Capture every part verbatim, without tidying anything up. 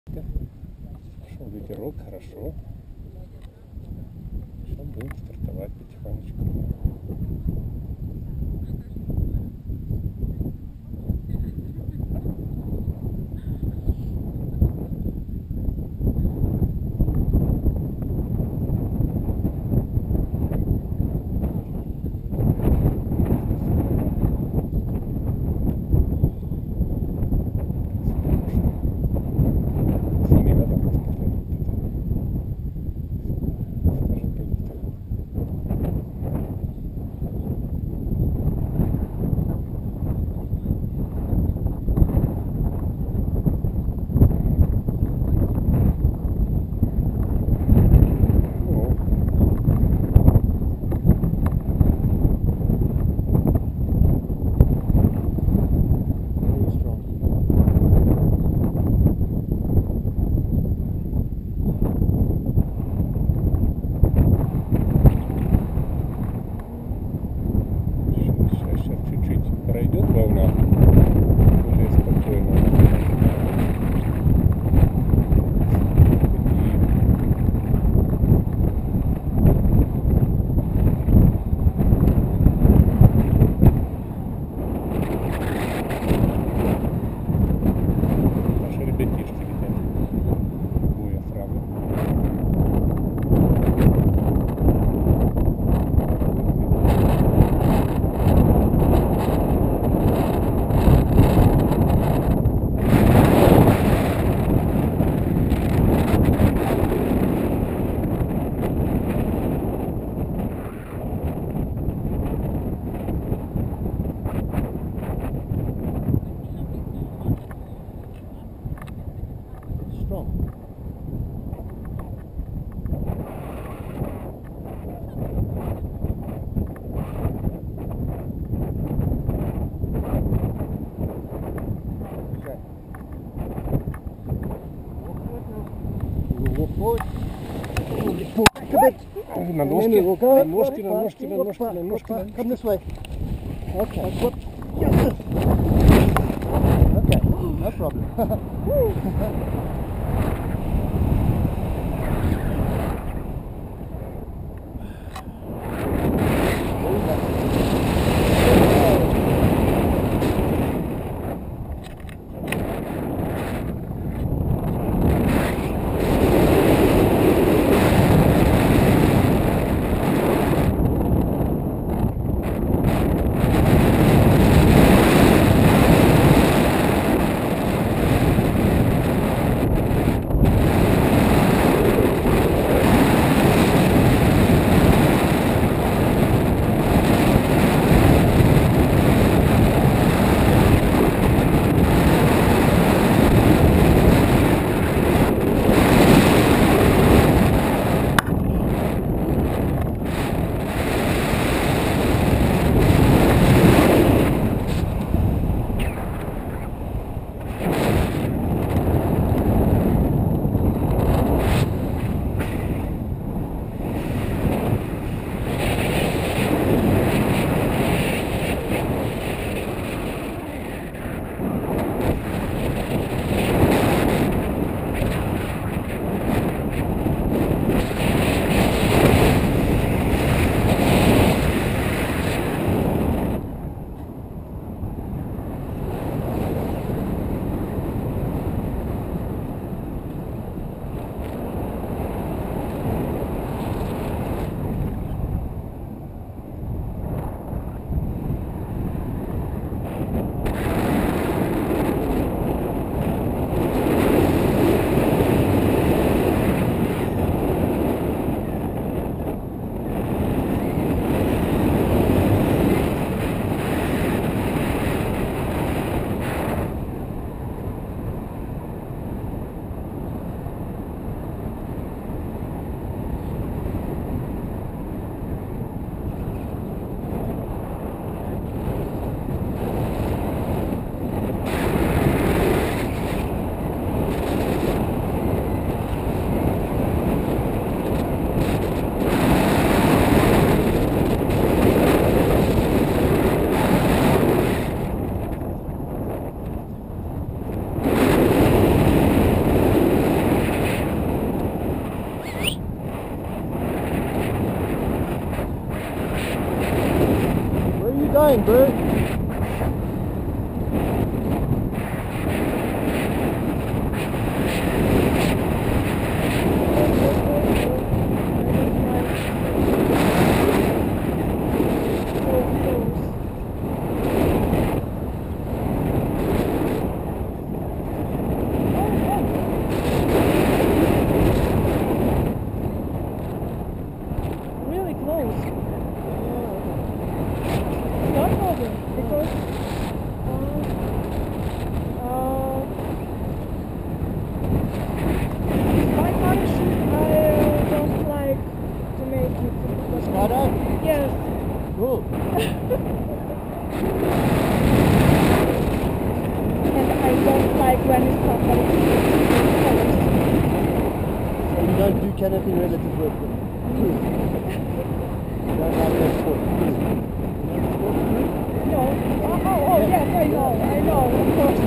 Пошел ветерок, хорошо. Сейчас будем стартовать потихонечку. Пройдет волна более спокойно. Наши ребятишки летят. Буя сразу. Strong. На ножки, на ножки, на ножки, на ножки, на ножки. Come this way. Okay. Yes. Okay. No problem. flying, bro. Really close. Start over because uh, uh, my parachute I uh, don't like to make it. Skydive? Yes. Cool. And I don't like when it's somebody So you don't do canopy relative work then? You don't like that sport? No. Oh, oh, oh, yes, I know, I know, of course.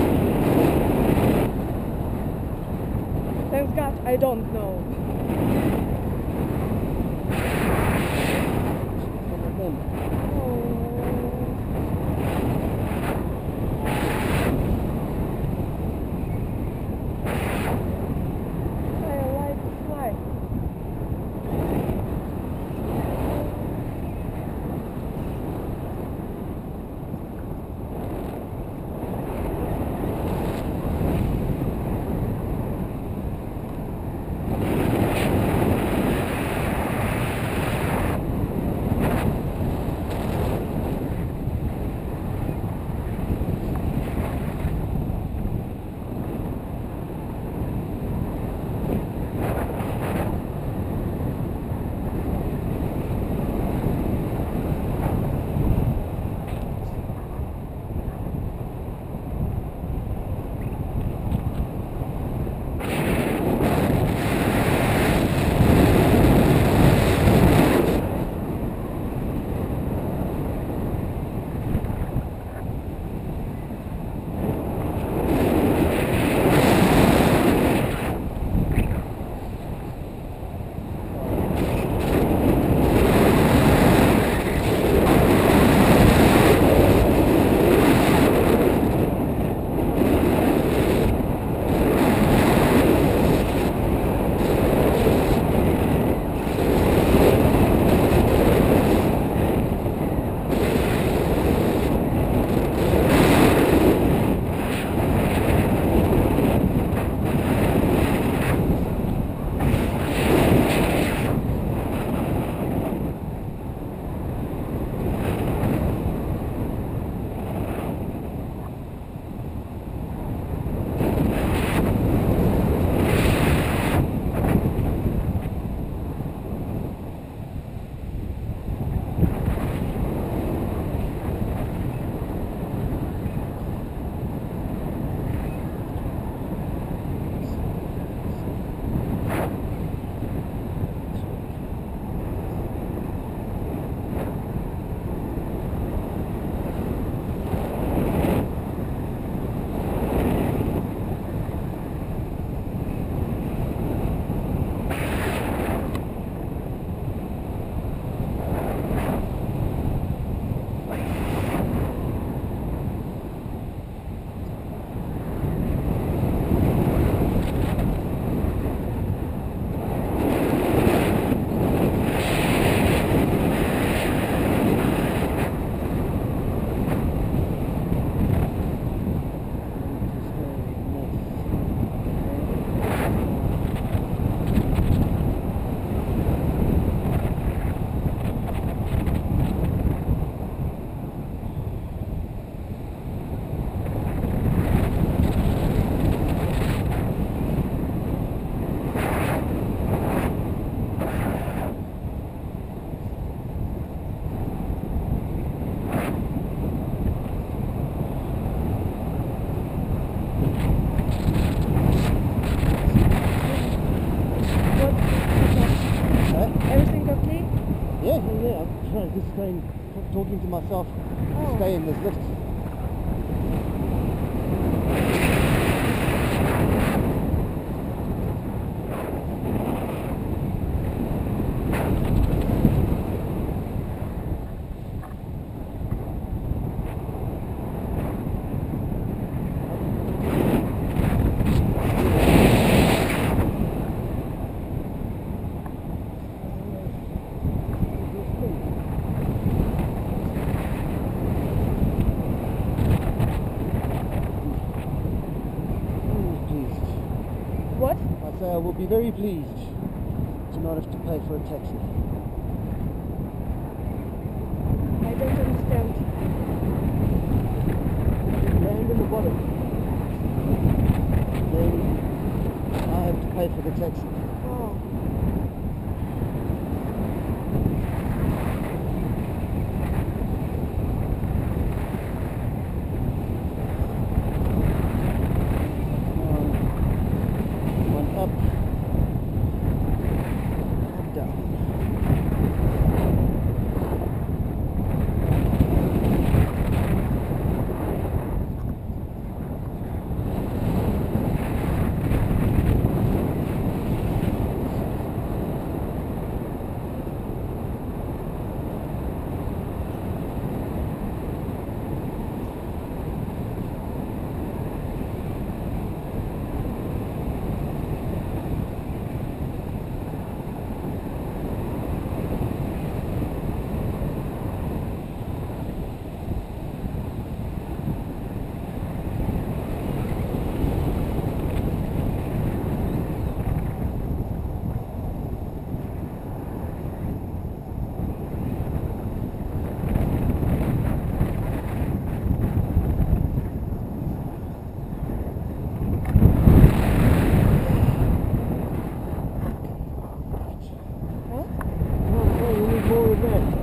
Thank God I don't know. I like to fly. just going, talking to myself, Oh. stay in this lift. What? I say I will be very pleased to not have to pay for a taxi. I don't understand. Land in the bottom. Then I have to pay for the taxi. Oh. One up, one down. More of that.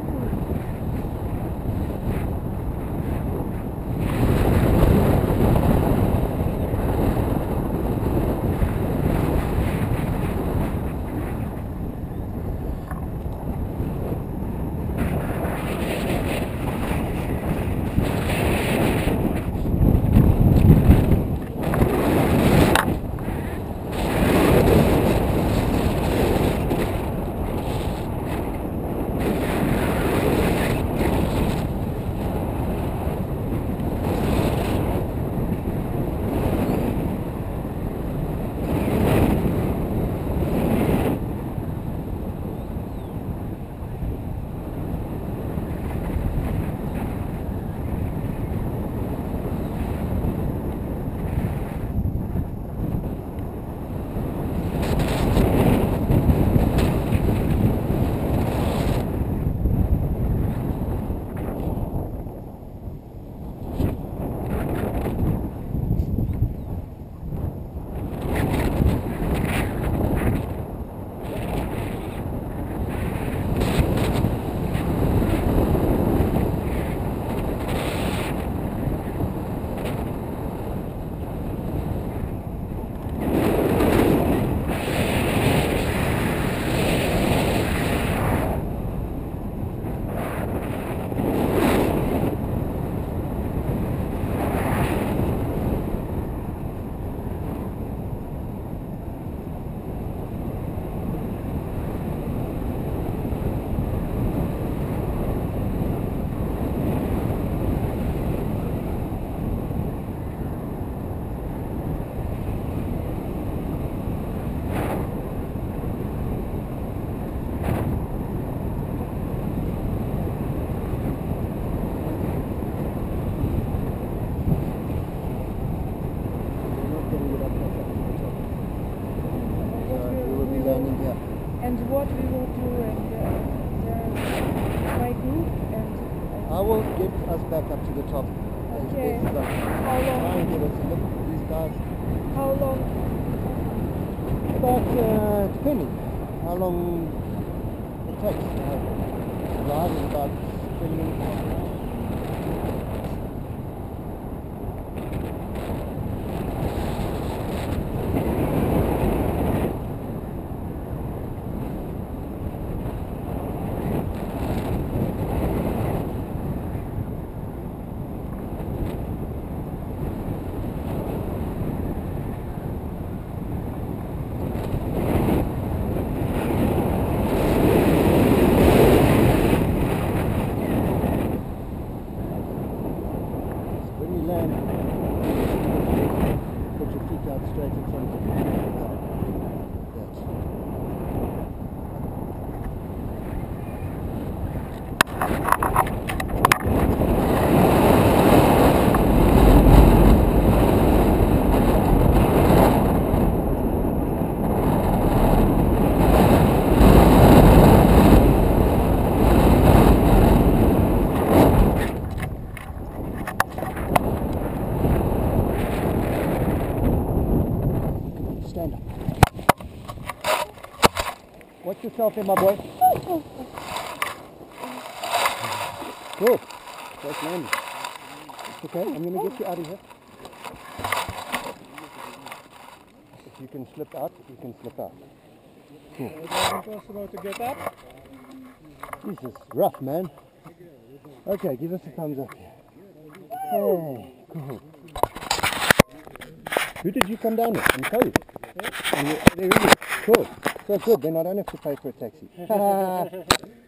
And what we will do, and uh, there's my group, and I will get us back up to the top. as Okay. best as I can. How long? Try and get us a look at these guys. how long? About, uh, depending how long it takes. Uh, drive is about twenty minutes. Watch yourself there, my boy. Cool. Safe landing. It's okay, I'm going to get you out of here. If you can slip out, you can slip out. Cool. It was impossible to get up. This is rough, man. Okay, give us a thumbs up here. Hey, cool. Who did you come down with? I'm Cody. Yeah. And you, there you go. Cool. So good, then I don't have to pay for a taxi.